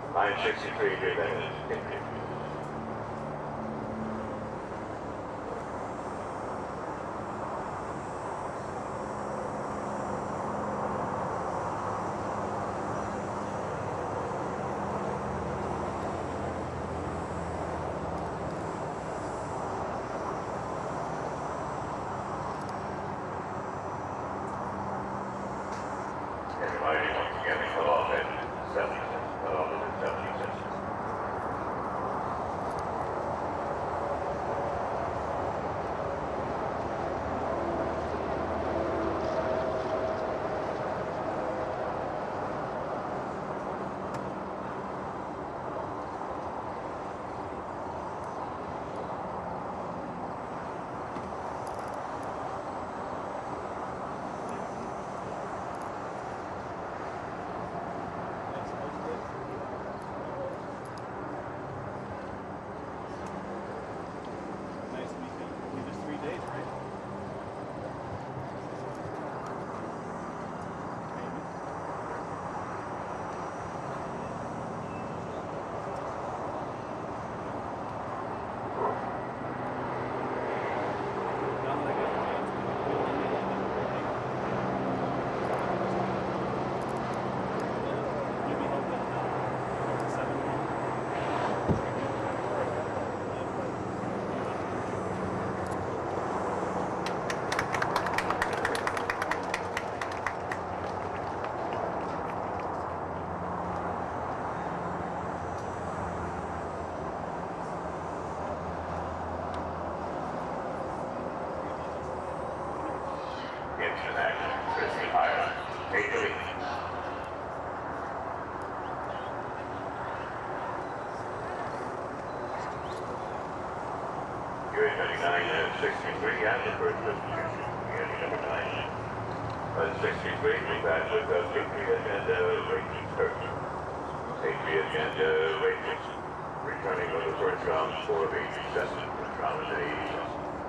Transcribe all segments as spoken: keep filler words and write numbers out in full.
nine sixty-three, here then. Everybody, once again, we cut off at seventy cents, cut off at seventy cents. International Christy Hire, eight three. U A twenty-nine sixty-three and the first substitution, U A number nine. Uh, sixty-three, we back with uh, Patriot and uh, Rachel Church. Patriot and uh, Rachel returning with the first round score of eighty-seven, first round is eighty-seven.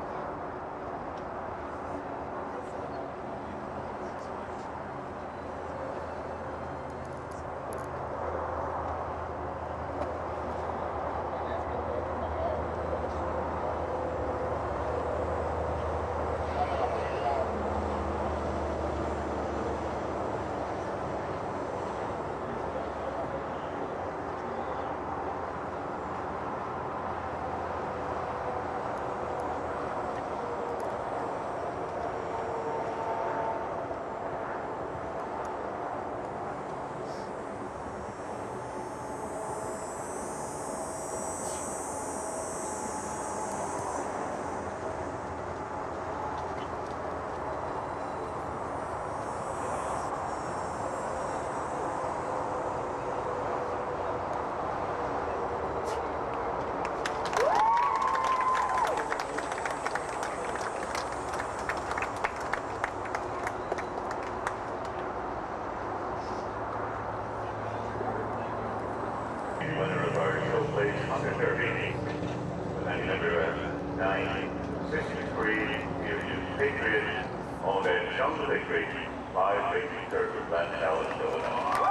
Winner of our show place on the derby, the number nine sixty-three, Patriot, owned at Jungle Patriot, five Patriot Church of Glen Dallas, Illinois.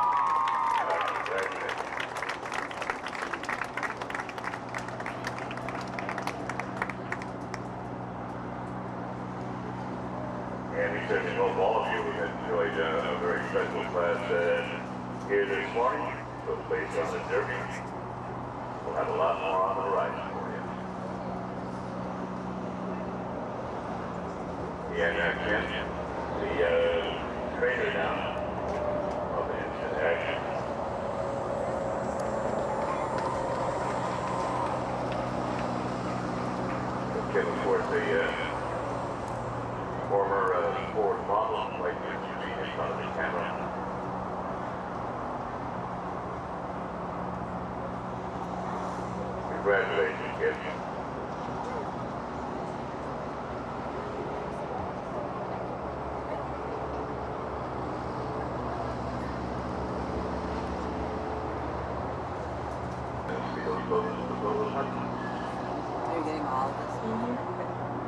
And we certainly hope all of you have enjoyed uh, a very special class uh, here this morning. Took place on the derby. We'll have a lot more on the horizon for you. Yeah, uh, Ken, the uh, trainer now of the instant action. Ken, of course, the uh, former uh, Ford model, like you see in front of the camera. Congratulations, kid. You're getting all of this. Mm-hmm.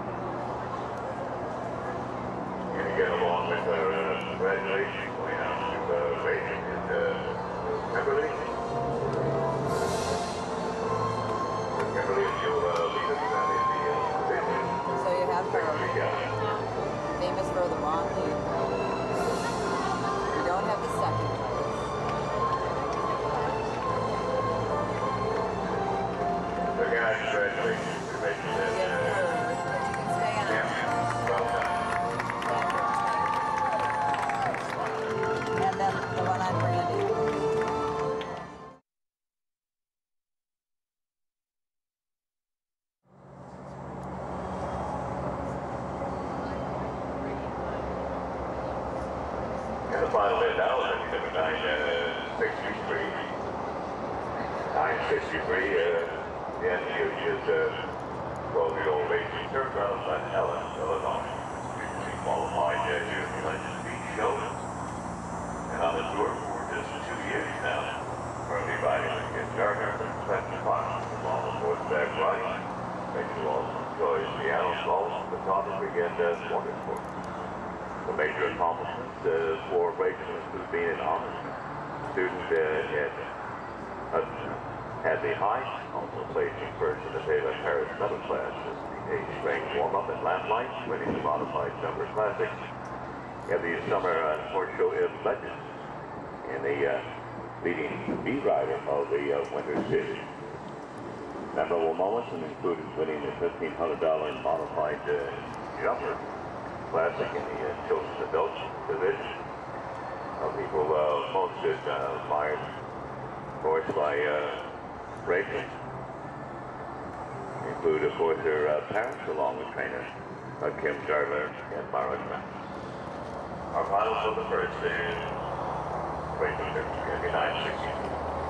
And again, along with uh, congratulations going out to uh, Rachel and uh, Kimberly. Kimberly, if you'll uh, lead us down in the uh, division. So you have Thank her you, guys. famous for the wrong lead. You don't have the second place. So guys, congratulations. You're making You it. get Uh, third, but you can stay on. yeah, well done. And then the one on Brandy. And the final bid now is number nine sixty-three. nine sixty-three, uh, the N T U is uh, twelve-year-old racing turf out of Glen Helen, Illinois. Recently qualified uh, Junior Legends Beach Show. And on the tour for just two years now. Currently riding with Kim Gardner from Spencer Fox, along with horseback riding. Rachel also enjoys piano, golf, photography, and uh, motorsports. The major accomplishments uh, for Rachel include being an honors student uh, at Hudson, had the high, also placing first in the Taylor Paris Medal class, the age range warm-up and lap lights, winning the modified number classics. Have the summer uh, horse show in Legends, and the uh, leading B rider of the uh, Winter Series. Memorable moments included winning the fifteen hundred dollar modified uh, jumper classic in the uh, children's adult division. Some people uh, most uh, admired, of course, by uh, Rachel. Include, of course, her uh, parents, along with trainer uh, Kim Gardner and Mara Grant. Our final for the first is Rachel nine sixty-two.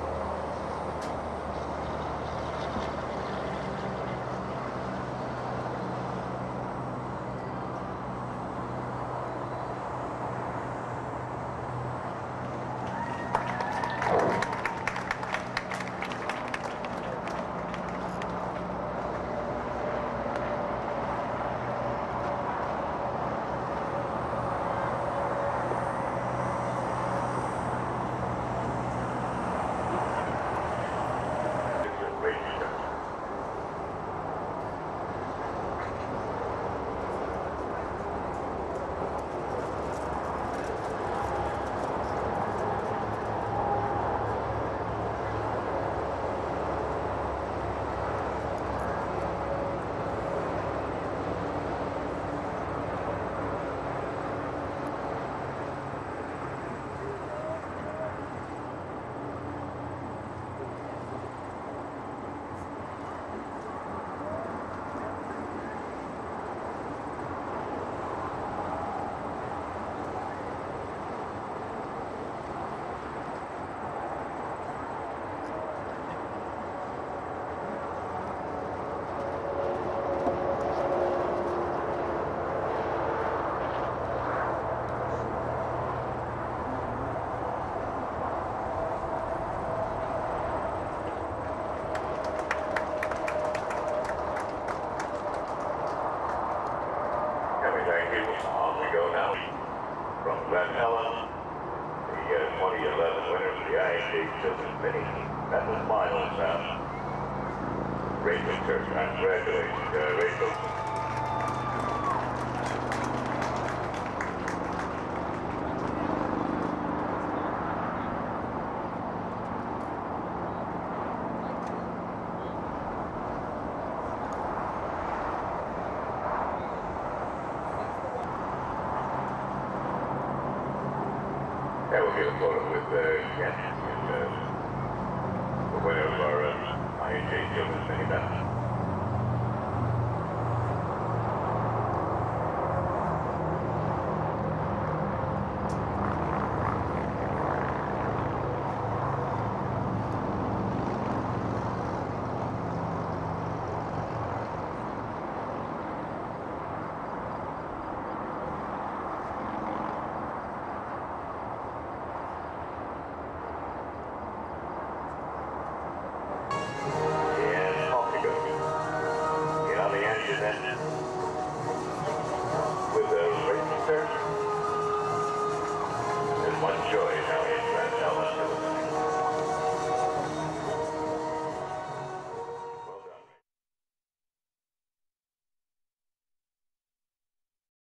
Thank you. On we go now from Glen Helen, the uh, twenty eleven winner of the I H A Children's Mini Medal Finals. Uh, Rachel Church. Congratulations, uh, Rachel. That will get a photo with uh, Ken, and, uh, the winner of our uh, I H A Children's Mini Medal.